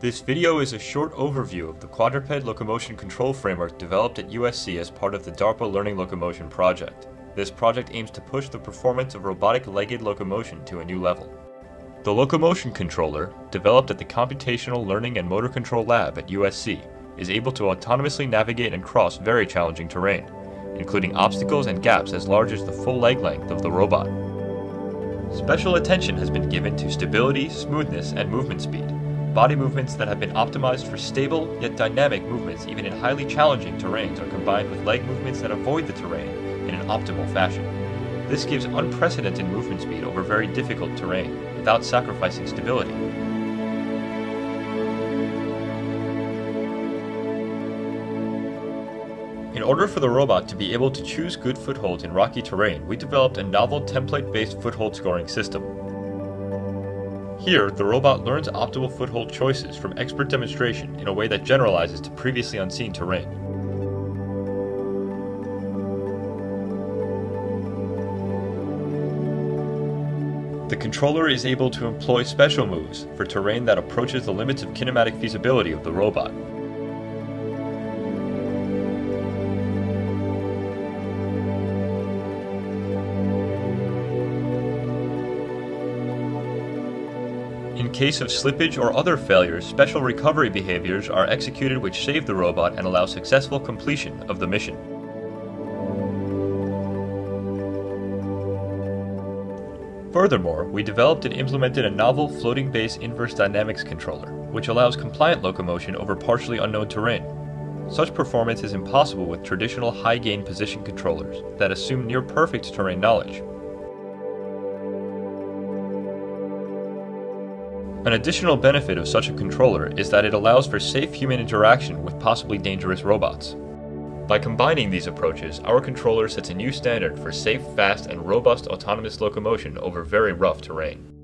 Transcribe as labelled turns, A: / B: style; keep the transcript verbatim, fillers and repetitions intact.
A: This video is a short overview of the quadruped locomotion control framework developed at U S C as part of the DARPA Learning Locomotion project. This project aims to push the performance of robotic legged locomotion to a new level. The locomotion controller, developed at the Computational Learning and Motor Control Lab at U S C, is able to autonomously navigate and cross very challenging terrain, including obstacles and gaps as large as the full leg length of the robot. Special attention has been given to stability, smoothness, and movement speed. Body movements that have been optimized for stable yet dynamic movements even in highly challenging terrains are combined with leg movements that avoid the terrain in an optimal fashion. This gives unprecedented movement speed over very difficult terrain without sacrificing stability. In order for the robot to be able to choose good footholds in rocky terrain, we developed a novel template-based foothold scoring system. Here, the robot learns optimal foothold choices from expert demonstration in a way that generalizes to previously unseen terrain. The controller is able to employ special moves for terrain that approaches the limits of kinematic feasibility of the robot. In case of slippage or other failures, special recovery behaviors are executed which save the robot and allow successful completion of the mission. Furthermore, we developed and implemented a novel floating base inverse dynamics controller, which allows compliant locomotion over partially unknown terrain. Such performance is impossible with traditional high-gain position controllers that assume near-perfect terrain knowledge. An additional benefit of such a controller is that it allows for safe human interaction with possibly dangerous robots. By combining these approaches, our controller sets a new standard for safe, fast, and robust autonomous locomotion over very rough terrain.